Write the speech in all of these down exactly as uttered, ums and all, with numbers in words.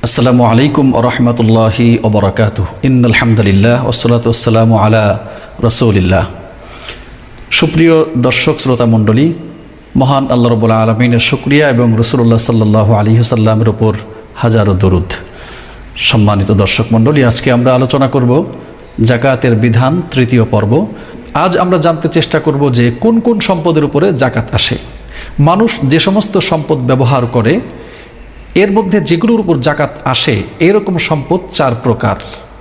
আসসালামু আলাইকুম ওয়া রাহমাতুল্লাহি ওয়া বারাকাতুহু। ইন্নাল হামদুলিল্লাহ ওয়াসসালাতু ওয়াসসালামু আলা রাসূলিল্লাহ। সুপ্রিয় দর্শক শ্রোতা মণ্ডলী, মহান আল্লাহ রাব্বুল আলামিনের শুকরিয়া এবং রাসূলুল্লাহ সাল্লাল্লাহু আলাইহি ওয়াসাল্লামের উপর হাজারো দরুদ। সম্মানিত দর্শক মণ্ডলী, আজকে আমরা আলোচনা করব যাকাতের বিধান, তৃতীয় পর্ব। আজ আমরা জানতে চেষ্টা করব যে কোন কোন সম্পদের উপরে যাকাত আসে। মানুষ যে সমস্ত সম্পদ ব্যবহার করে এর মধ্যে যেগুলোর উপর যাকাত আসে এরকম সম্পদ চার প্রকার।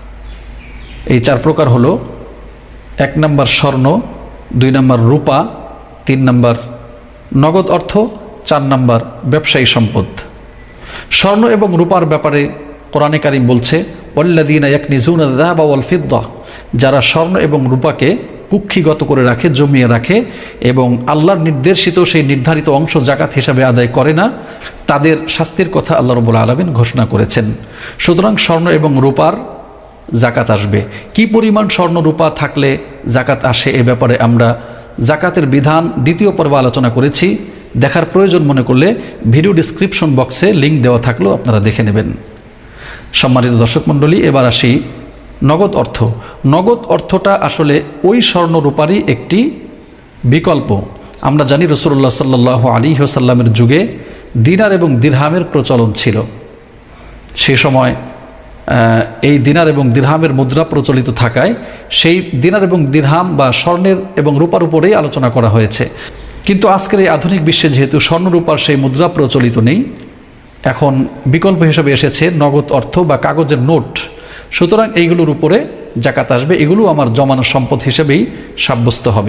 এই চার প্রকার হলো: এক নম্বর স্বর্ণ, দুই নম্বর রূপা, তিন নম্বর নগদ অর্থ, চার নম্বর ব্যবসায়ী সম্পদ। স্বর্ণ এবং রূপার ব্যাপারে কোরআনে কারীম বলছে, ওয়াল্লাযীনা ইয়াকনিজুনা আয-যাহাবা ওয়াল ফিদ্দা, যারা স্বর্ণ এবং রূপাকে কুক্ষিগত করে রাখে, জমিয়ে রাখে এবং আল্লাহর নির্দেশিত সেই নির্ধারিত অংশ যাকাত হিসাবে আদায় করে না, তাদের শাস্তির কথা আল্লাহ রাব্বুল আলামিন ঘোষণা করেছেন। সুতরাং স্বর্ণ এবং রূপার যাকাত আসবে। কি পরিমাণ স্বর্ণ রূপা থাকলে যাকাত আসে এ ব্যাপারে আমরা যাকাতের বিধান দ্বিতীয় পর্বে আলোচনা করেছি। দেখার প্রয়োজন মনে করলে ভিডিও ডিসক্রিপশন বক্সে লিঙ্ক দেওয়া থাকলেও আপনারা দেখে নেবেন। সম্মানিত দর্শক মণ্ডলী, এবার আসি নগদ অর্থ। নগদ অর্থটা আসলে ওই স্বর্ণ রূপারই একটি বিকল্প। আমরা জানি রাসূলুল্লাহ সাল্লাল্লাহু আলাইহি ওয়াসাল্লামের যুগে দিনার এবং দিরহামের প্রচলন ছিল। সেই সময় এই দিনার এবং দিরহামের মুদ্রা প্রচলিত থাকায় সেই দিনার এবং দিরহাম বা স্বর্ণের এবং রূপার উপরেই আলোচনা করা হয়েছে। কিন্তু আজকের এই আধুনিক বিশ্বে যেহেতু স্বর্ণ রূপার সেই মুদ্রা প্রচলিত নেই, এখন বিকল্প হিসেবে এসেছে নগদ অর্থ বা কাগজের নোট। সুতরাং এইগুলোর উপরে যাকাত আসবে। এগুলো আমার জমানো সম্পদ হিসেবেই সাব্যস্ত হবে।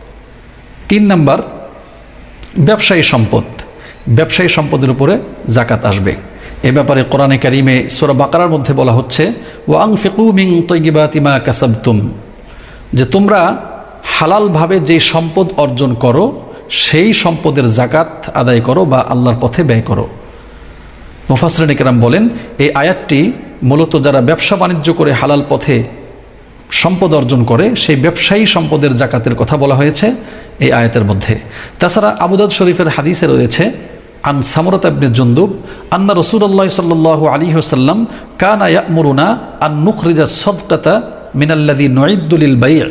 তিন নাম্বার ব্যবসায়ী সম্পদ। ব্যবসায়ী সম্পদের উপরে যাকাত আসবে। এ ব্যাপারে কোরআনে কারিমে সূরা বাকারার মধ্যে বলা হচ্ছে, ওয়া আনফিকু মিন তাইয়্যিবাতি মা কাসাবতুম, যে তোমরা হালালভাবে যে সম্পদ অর্জন করো সেই সম্পদের যাকাত আদায় করো বা আল্লাহর পথে ব্যয় করো। মুফাসসিরিন কেরাম বলেন, এই আয়াতটি মূলত যারা ব্যবসা বাণিজ্য করে হালাল পথে সম্পদ অর্জন করে সেই ব্যবসায়ী সম্পদের যাকাতের কথা বলা হয়েছে এই আয়াতের মধ্যে। তাছাড়া আবু দাউদ শরীফের হাদিসে রয়েছে, আন সামরাত ইবনে জুনদুব আন্না রাসূলুল্লাহ সাল্লাল্লাহু আলাইহি ওয়াসাল্লাম কানা ইয়া'মুরুনা আন নুখরিজা সাদকাতা মিনাল্লাযী নু'ইদ্দু লিল বাই'।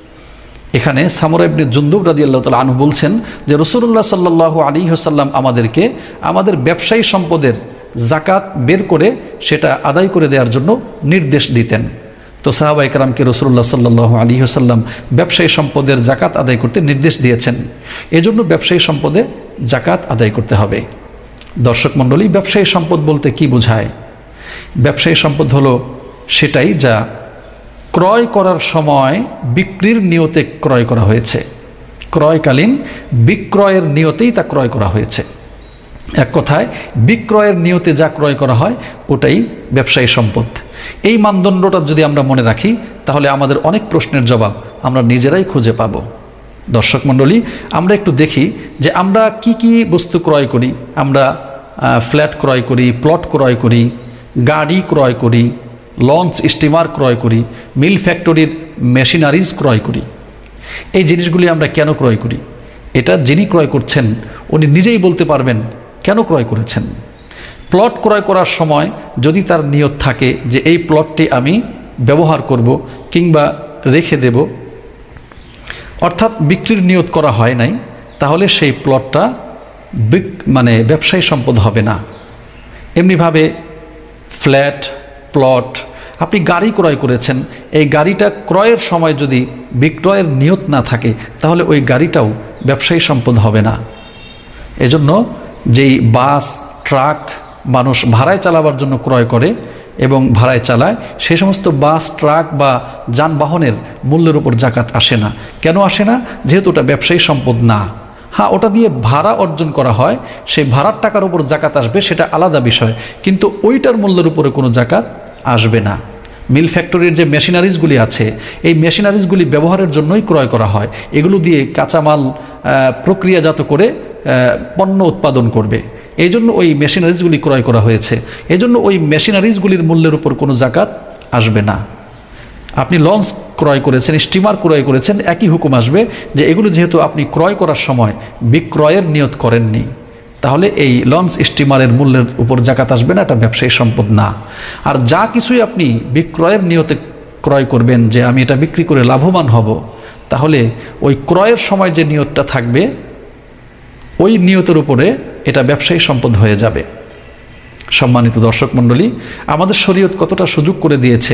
এখানে সামরা ইবনে জুনদুব রাদিয়াল্লাহু তাআলা আনহু বলছেন যে রাসূলুল্লাহ সাল্লাল্লাহু আলাইহি ওয়াসাল্লাম আমাদেরকে আমাদের ব্যবসায়ী সম্পদের যাকাত বের করে সেটা আদায় করে দেওয়ার জন্য নির্দেশ দিতেন। তো সাহাবায়ে কেরামকে রাসূলুল্লাহ সাল্লাল্লাহু আলাইহি ওয়াসাল্লাম ব্যবসায়ী সম্পদের যাকাত আদায় করতে নির্দেশ দিয়েছেন। এজন্য ব্যবসায়ী সম্পদে যাকাত আদায় করতে হবে। দর্শক মণ্ডলী, ব্যবসায়ী সম্পদ বলতে কি বোঝায়? ব্যবসায়ী সম্পদ হলো সেটাই যা ক্রয় করার সময় বিক্রির নিয়তে ক্রয় করা হয়েছে। ক্রয়কালীন বিক্রয়ের নিয়তেই তা ক্রয় করা হয়েছে। এক কথায় বিক্রয়ের নিয়তে যা ক্রয় করা হয় ওটাই ব্যবসায়ী সম্পদ। এই মানদণ্ডটা যদি আমরা মনে রাখি তাহলে আমাদের অনেক প্রশ্নের জবাব আমরা নিজেরাই খুঁজে পাব। দর্শক মণ্ডলী, আমরা একটু দেখি যে আমরা কি কি বস্তু ক্রয় করি। আমরা ফ্ল্যাট ক্রয় করি, প্লট ক্রয় করি, গাড়ি ক্রয় করি, লঞ্চ স্টিমার ক্রয় করি, মিল ফ্যাক্টরির মেশিনারিজ ক্রয় করি। এই জিনিসগুলি আমরা কেন ক্রয় করি? এটা যিনি ক্রয় করছেন উনি নিজেই বলতে পারবেন কেন ক্রয় করেছেন। প্লট ক্রয় করার সময় যদি তার নিয়ত থাকে যে এই প্লটটি আমি ব্যবহার করব কিংবা রেখে দেব, অর্থাৎ বিক্রির নিয়ত করা হয় নাই, তাহলে সেই প্লটটা মানে ব্যবসায়ী সম্পদ হবে না। এমনিভাবে ফ্ল্যাট, প্লট, আপনি গাড়ি ক্রয় করেছেন, এই গাড়িটা ক্রয়ের সময় যদি বিক্রয়ের নিয়ত না থাকে তাহলে ওই গাড়িটাও ব্যবসায়ী সম্পদ হবে না। এজন্য যেই বাস, ট্রাক মানুষ ভাড়ায় চালাবার জন্য ক্রয় করে এবং ভাড়ায় চালায়, সেই সমস্ত বাস, ট্রাক বা যানবাহনের মূল্যের উপর যাকাত আসে না। কেন আসে না? যেহেতু ওটা ব্যবসায়ী সম্পদ না। হ্যাঁ, ওটা দিয়ে ভাড়া অর্জন করা হয়, সেই ভাড়ার টাকার উপর যাকাত আসবে, সেটা আলাদা বিষয়, কিন্তু ওইটার মূল্যের উপরে কোনো যাকাত আসবে না। মিল ফ্যাক্টরির যে মেশিনারিজগুলি আছে এই মেশিনারিজগুলি ব্যবহারের জন্যই ক্রয় করা হয়। এগুলো দিয়ে কাঁচামাল প্রক্রিয়াজাত করে পণ্য উৎপাদন করবে, এই জন্য ওই মেশিনারিজগুলি ক্রয় করা হয়েছে। এজন্য ওই মেশিনারিজগুলির মূল্যের উপর কোনো যাকাত আসবে না। আপনি লঞ্চ ক্রয় করেছেন, স্টিমার ক্রয় করেছেন, একই হুকুম আসবে যে এগুলো যেহেতু আপনি ক্রয় করার সময় বিক্রয়ের নিয়ত করেননি, তাহলে এই লঞ্চ স্টিমারের মূল্যের উপর জাকাত আসবে না, এটা ব্যবসায়ী সম্পদ না। আর যা কিছুই আপনি বিক্রয়ের নিয়তে ক্রয় করবেন যে আমি এটা বিক্রি করে লাভবান হব, তাহলে ওই ক্রয়ের সময় যে নিয়তটা থাকবে ওই নিয়তের উপরে এটা ব্যবসায়ী সম্পদ হয়ে যাবে। সম্মানিত দর্শক মণ্ডলী, আমাদের শরীয়ত কতটা সুযোগ করে দিয়েছে,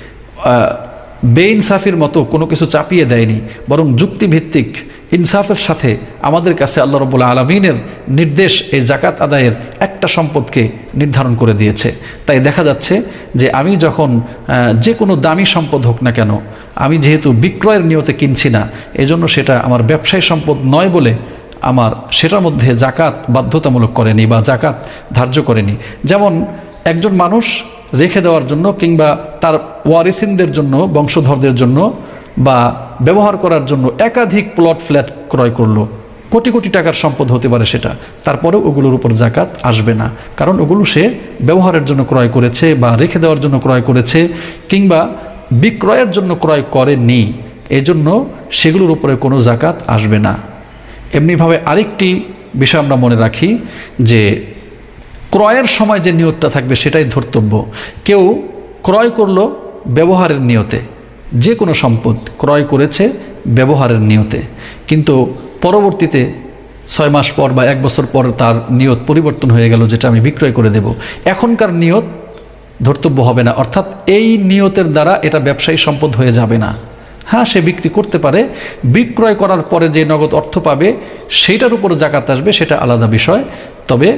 বেইনসাফির মতো কোনো কিছু চাপিয়ে দেয়নি, বরং যুক্তিভিত্তিক ইনসাফের সাথে আমাদের কাছে আল্লাহ রাব্বুল আলামিনের নির্দেশ এই জাকাত আদায়ের একটা সম্পদকে নির্ধারণ করে দিয়েছে। তাই দেখা যাচ্ছে যে আমি যখন যে কোনো দামি সম্পদ হোক না কেন, আমি যেহেতু বিক্রয়ের নিয়তে কিনছি না, এজন্য সেটা আমার ব্যবসায়ী সম্পদ নয় বলে আমার সেটার মধ্যে জাকাত বাধ্যতামূলক করেনি বা জাকাত ধার্য করেনি। যেমন একজন মানুষ রেখে দেওয়ার জন্য কিংবা তার ওয়ারিসিনদের জন্য, বংশধরদের জন্য বা ব্যবহার করার জন্য একাধিক প্লট ফ্ল্যাট ক্রয় করলো, কোটি কোটি টাকার সম্পদ হতে পারে সেটা, তারপরেও ওগুলোর উপর জাকাত আসবে না, কারণ ওগুলো সে ব্যবহারের জন্য ক্রয় করেছে বা রেখে দেওয়ার জন্য ক্রয় করেছে কিংবা বিক্রয়ের জন্য ক্রয় করেনি, এজন্য সেগুলোর উপরে কোনো জাকাত আসবে না। এমনিভাবে আরেকটি বিষয় আমরা মনে রাখি যে ক্রয়ের সময় যে নিয়তটা থাকবে সেটাই ধর্তব্য। কেউ ক্রয় করলো ব্যবহারের নিয়তে, যে কোনো সম্পদ ক্রয় করেছে ব্যবহারের নিয়তে, কিন্তু পরবর্তীতে ছয় মাস পর বা এক বছর পর তার নিয়ত পরিবর্তন হয়ে গেল, যেটা আমি বিক্রয় করে দেব, এখনকার নিয়ত ধর্তব্য হবে না, অর্থাৎ এই নিয়তের দ্বারা এটা ব্যবসায়ী সম্পদ হয়ে যাবে না। হ্যাঁ, সে বিক্রি করতে পারে, বিক্রয় করার পরে যে নগদ অর্থ পাবে সেইটার উপর জাকাত আসবে, সেটা আলাদা বিষয়। তবে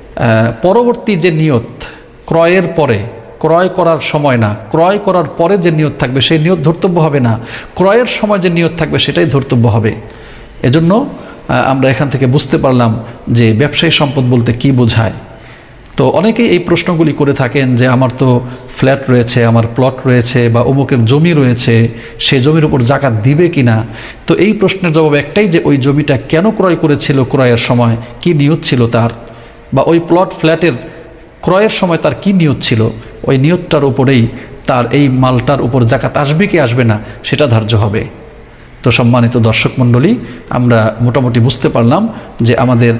পরবর্তী যে নিয়ত, ক্রয়ের পরে, ক্রয় করার সময় না, ক্রয় করার পরে যে নিয়ত থাকবে সেই নিয়ত ধর্তব্য হবে না, ক্রয়ের সময় যে নিয়ত থাকবে সেটাই ধর্তব্য হবে। এজন্য আমরা এখান থেকে বুঝতে পারলাম যে ব্যবসায়ী সম্পদ বলতে কি বোঝায়। তো অনেকেই এই প্রশ্নগুলি করে থাকেন যে আমার তো ফ্ল্যাট রয়েছে, আমার প্লট রয়েছে বা অমুকের জমি রয়েছে, সেই জমির উপর জাকাত দিবে কি না। তো এই প্রশ্নের জবাব একটাই যে ওই জমিটা কেন ক্রয় করেছিল, ক্রয়ের সময় কি নিয়ত ছিল তার, বা ওই প্লট ফ্ল্যাটের ক্রয়ের সময় তার কি নিয়ত ছিল, ওই নিয়তটার উপরেই তার এই মালটার উপর জাকাত আসবে কি আসবে না সেটা ধার্য হবে। তো সম্মানিত দর্শক মণ্ডলী, আমরা মোটামুটি বুঝতে পারলাম যে আমাদের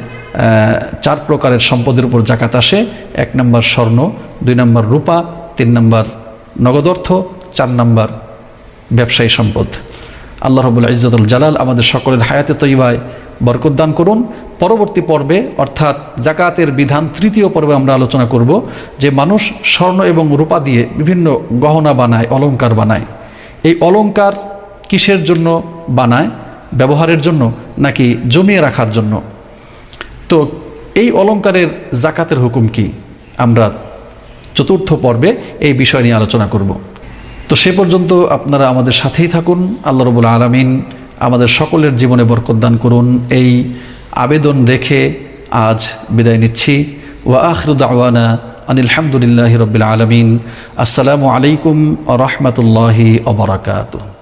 চার প্রকারের সম্পদের উপর জাকাত আসে। এক নম্বর স্বর্ণ, দুই নম্বর রূপা, তিন নম্বর নগদ অর্থ, চার নম্বর ব্যবসায়ী সম্পদ। আল্লাহ রাব্বুল ইজ্জতুল জালাল আমাদের সকলের হায়াতে তৈবায় বরকত দান করুন। পরবর্তী পর্বে অর্থাৎ জাকাতের বিধান তৃতীয় পর্বে আমরা আলোচনা করব যে মানুষ স্বর্ণ এবং রূপা দিয়ে বিভিন্ন গহনা বানায়, অলংকার বানায়। এই অলংকার কিসের জন্য বানায়, ব্যবহারের জন্য নাকি জমিয়ে রাখার জন্য? তো এই অলংকারের জাকাতের হুকুম কি, আমরা চতুর্থ পর্বে এই বিষয় নিয়ে আলোচনা করব। তো সে পর্যন্ত আপনারা আমাদের সাথেই থাকুন। আল্লাহ রাব্বুল আলামিন আমাদের সকলের জীবনে বরকত দান করুন, এই আবেদন রেখে আজ বিদায় নিচ্ছি। ওয়া আখিরু দাওয়ানা আনিল হামদুলিল্লাহি রাব্বিল আলামিন। আসসালামু আলাইকুম ওয়া রাহমাতুল্লাহি ওয়া বারাকাতুহু।